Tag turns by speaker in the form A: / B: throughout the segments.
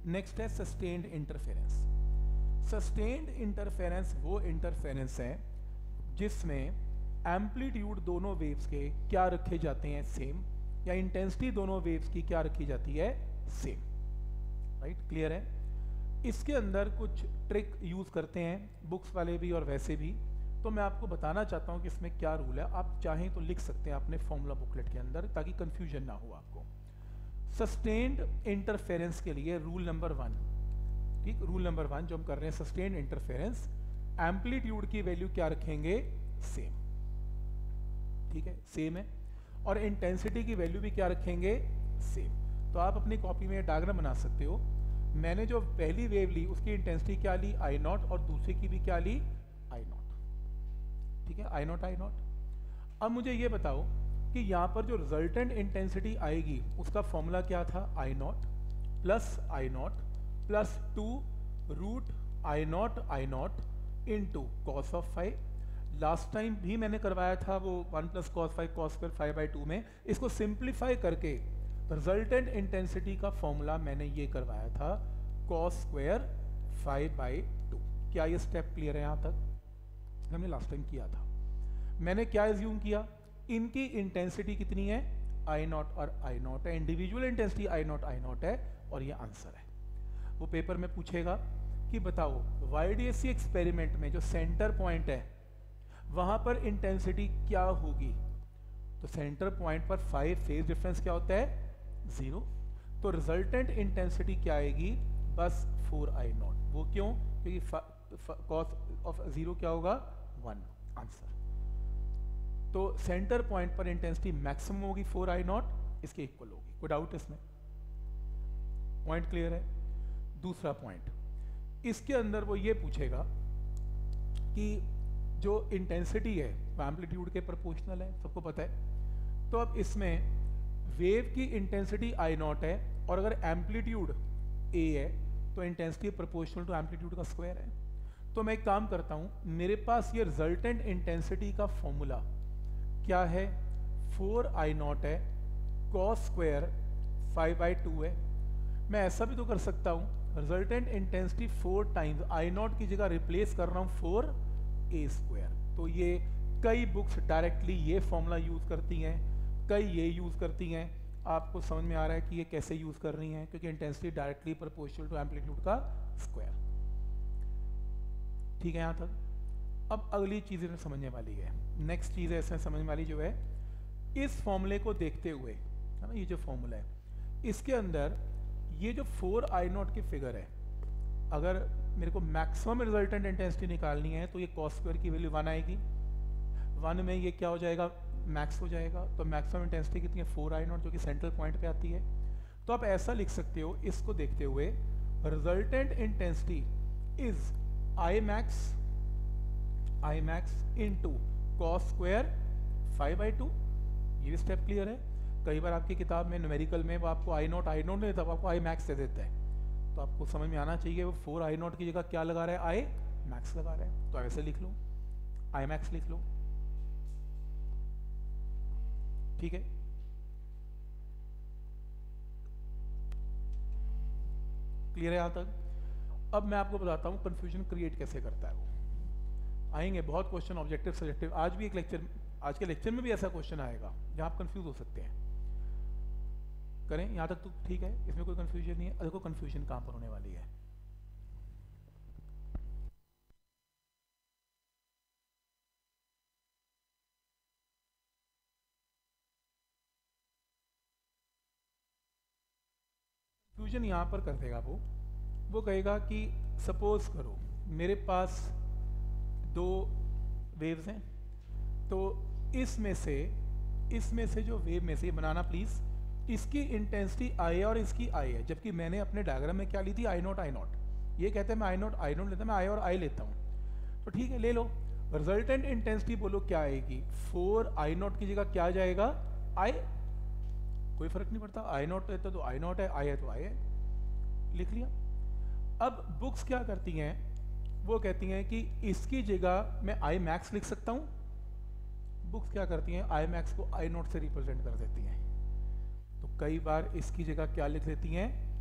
A: Next है sustained interference. Sustained interference वो interference है जिसमें एम्पलीट्यूड दोनों वेव्स के क्या रखे जाते हैं, सेम, या इंटेंसिटी दोनों वेव्स की क्या रखी जाती है, सेम। राइट, क्लियर है। इसके अंदर कुछ ट्रिक यूज करते हैं बुक्स वाले भी और वैसे भी, तो मैं आपको बताना चाहता हूं कि इसमें क्या रूल है। आप चाहें तो लिख सकते हैं अपने फॉर्मूला बुकलेट के अंदर ताकि कंफ्यूजन ना हो आपको। सस्टेन्ड इंटरफेरेंस के लिए रूल नंबर 1, ठीक, रूल नंबर 1 जो हम कर रहे हैं, सस्टेन्ड इंटरफेरेंस, एम्पलीट्यूड की वैल्यू क्या रखेंगे, सेम, ठीक है, सेम है, और इंटेंसिटी की वैल्यू भी क्या रखेंगे, सेम। तो आप अपनी कॉपी में डायग्राम बना सकते हो। मैंने जो पहली वेव ली उसकी इंटेंसिटी क्या ली, आई नॉट, और दूसरे की भी क्या ली, आई नॉट, ठीक है, आई नॉट आई नॉट। अब मुझे ये बताओ कि यहाँ पर जो रिजल्टेंट इंटेंसिटी आएगी उसका फॉर्मूला क्या था, I not plus 2 root I not into cos of 5। Last time भी मैंने करवाया था वो 1 प्लस कॉस 5 कॉस स्क्वायर 5/2 में। इसको सिंप्लीफाई करके रिजल्टेंट इंटेंसिटी का फॉर्मूला मैंने ये करवाया था कॉस स्क्वायर 5/2। क्या ये स्टेप क्लियर है? यहाँ तक हमने लास्ट टाइम किया था। मैंने क्या एज्यूम किया, इनकी इंटेंसिटी कितनी है, आई नॉट और आई नॉट है, इंडिविजुअल इंटेंसिटी आई नॉट है, और ये आंसर है। वो पेपर में पूछेगा कि बताओ YDAC एक्सपेरिमेंट में जो सेंटर पॉइंट है वहां पर इंटेंसिटी क्या होगी, तो सेंटर पॉइंट पर 5 फेज डिफरेंस क्या होता है, 0। तो रिजल्टेंट इंटेंसिटी क्या आएगी, बस 4I नॉट। वो क्यों? क्योंकि कॉस ऑफ 0 क्या होगा, 1, आंसर। तो सेंटर पॉइंट पर इंटेंसिटी मैक्सिमम होगी 4I नॉट, इसके इक्वल होगी। कोई डाउट इसमें? पॉइंट क्लियर है। दूसरा पॉइंट, इसके अंदर वो ये पूछेगा कि जो इंटेंसिटी है वो एम्पलीट्यूड के प्रोपोर्शनल है, सबको पता है। तो अब इसमें वेव की इंटेंसिटी आई नॉट है, और अगर एम्पलीट्यूड ए है तो इंटेंसिटी प्रोपोर्शनल टू एम्पलीट्यूड का स्क्वायर है। तो मैं एक काम करता हूँ, मेरे पास ये रिजल्टेंट इंटेंसिटी का फॉर्मूला क्या है, 4I नॉट है, कॉस स्क्वायर 5/2 है। मैं ऐसा भी तो कर सकता हूँ, resultant intensity 4 times I not की जगह रिप्लेस कर रहा हूँ 4A²। तो ये कई बुक्स डायरेक्टली ये फॉर्मूला यूज करती हैं, कई ये यूज करती हैं। आपको समझ में आ रहा है कि ये कैसे यूज कर रही हैं, क्योंकि intensity directly proportional to amplitude का स्क्वायर। ठीक है यहाँ तक। अब अगली चीज़ें समझने वाली है, नेक्स्ट चीज़ है इसमें समझने वाली जो है, इस फॉर्मूले को देखते हुए, है ना, ये जो फॉर्मूला है इसके अंदर ये जो 4I नॉट की फिगर है, अगर मेरे को मैक्सिमम रिजल्टेंट इंटेंसिटी निकालनी है तो ये कॉस स्क्वायर की वैल्यू 1 आएगी। 1 में ये क्या हो जाएगा, मैक्स हो जाएगा। तो मैक्सिमम इंटेंसिटी कितनी है, 4I नॉट, जो कि सेंट्रल पॉइंट पे आती है। तो आप ऐसा लिख सकते हो इसको देखते हुए, resultant intensity is I max into cos square 5/2। ये भी स्टेप क्लियर है। कई बार आपकी किताब में न्यूमेरिकल में वो आपको आई नॉट नहीं देता, आपको आई मैक्स दे देता है। तो आपको समझ में आना चाहिए वो 4I नॉट की जगह क्या लगा रहा है, आई मैक्स लगा रहा है। तो ऐसे लिख लो, आई मैक्स लिख लो, ठीक है। क्लियर है यहाँ तक? अब मैं आपको बताता हूँ कंफ्यूजन क्रिएट कैसे करता है वो। आएंगे बहुत क्वेश्चन ऑब्जेक्टिव सब्जेक्टिव, आज भी एक लेक्चर, आज के लेक्चर में भी ऐसा क्वेश्चन आएगा जहाँ आप कंफ्यूज हो सकते हैं। करें यहाँ तक तो ठीक है, इसमें कोई कंफ्यूजन नहीं है। देखो कंफ्यूजन कहाँ पर होने वाली है। कंफ्यूजन यहाँ पर कर देगा वो कहेगा कि सपोज करो मेरे पास 2 वेव्स हैं, तो इसमें से जो वेव में से बनाना प्लीज, इसकी इंटेंसिटी आई है और इसकी आई है, जबकि मैंने अपने डायग्राम में क्या ली थी, आई नॉट। ये कहते हैं मैं आई नॉट लेता, मैं आई और आई लेता हूँ। तो ठीक है, ले लो। रिजल्टेंट इंटेंसिटी बोलो क्या आएगी, 4I नॉट की जगह क्या आ जाएगा, आई। कोई फर्क नहीं पड़ता, आई नॉट है तो आई नॉट है, आई है तो आई है, लिख लिया। अब बुक्स क्या करती हैं, वो कहती हैं कि इसकी जगह मैं आई मैक्स लिख सकता हूँ। बुक्स क्या करती हैं, आई मैक्स को आई नॉट से रिप्रेजेंट कर देती हैं। तो कई बार इसकी जगह क्या लिख लेती हैं,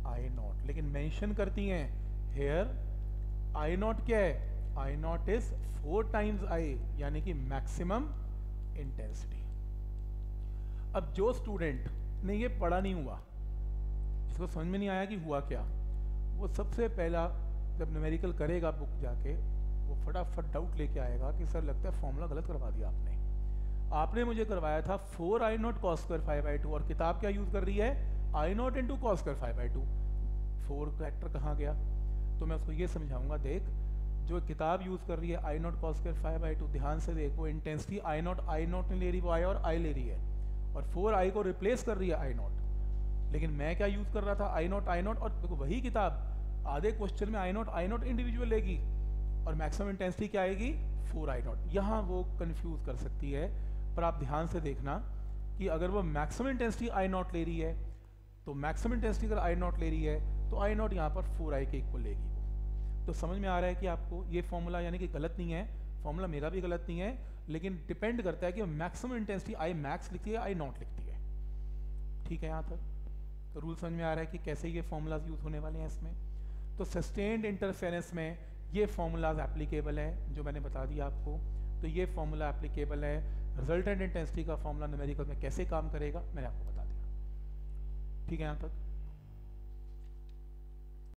A: आई नॉट, लेकिन मेंशन करती हैं हेयर आई नॉट क्या है, I not is 4 times I, यानी कि मैक्सिमम इंटेंसिटी। अब जो स्टूडेंट ने ये पढ़ा नहीं हुआ, जिसको समझ में नहीं आया कि हुआ क्या, वो सबसे पहला जब न्यूमेरिकल करेगा बुक जाके, वो फटाफट डाउट लेके आएगा कि सर लगता है फॉर्मूला गलत करवा दिया आपने मुझे करवाया था 4 आई नॉट कॉस स्क्वायर 5/2 और किताब क्या यूज़ कर रही है, I not into cos square 5/2। 4 factor कहाँ गया? तो मैं उसको ये समझाऊंगा, देख जो किताब यूज़ कर रही है आई नॉट कॉस स्क्वायर 5/2, ध्यान से देख, वो इंटेंसिटी आई नॉट नहीं ले रही, वो आई और आई ले रही है, और 4 आई को रिप्लेस कर रही है आई नॉट। लेकिन मैं क्या यूज़ कर रहा था, आई नॉट, और देखो वही किताब आधे क्वेश्चन में आई नॉट इंडिविजुअल लेगी और मैक्सिमम इंटेंसिटी क्या आएगी, 4 आई नॉट। यहाँ वो कंफ्यूज कर सकती है, पर आप ध्यान से देखना कि अगर वो मैक्सिमम इंटेंसिटी आई नॉट ले रही है, तो मैक्सिमम इंटेंसिटी अगर आई नॉट ले रही है तो आई नॉट यहाँ पर 4 आई के इक्वल लेगी वो। तो समझ में आ रहा है कि आपको ये फॉर्मूला यानी कि गलत नहीं है, फॉर्मूला मेरा भी गलत नहीं है, लेकिन डिपेंड करता है कि मैक्सिमम इंटेंसिटी आई मैक्स लिखती है, आई नॉट लिखती है। ठीक है, यहाँ तक तो रूल समझ में आ रहा है कि कैसे ये फॉर्मूलाज यूज़ होने वाले हैं इसमें। तो सस्टेन्ड इंटरफेरेंस में ये फॉर्मूलाज एप्लीकेबल है जो मैंने बता दिया आपको। तो ये फॉर्मूला एप्लीकेबल है, रिजल्टेंट इंटेंसिटी का फॉर्मूला न्यूमेरिकल में कैसे काम करेगा मैंने आपको बता दिया। ठीक है यहाँ तक।